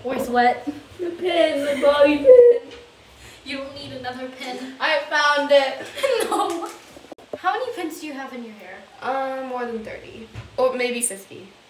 Voice wet. The pin, the bobby pin. You don't need another pin. I found it. No. How many pins do you have in your hair? More than 30. Or maybe 50.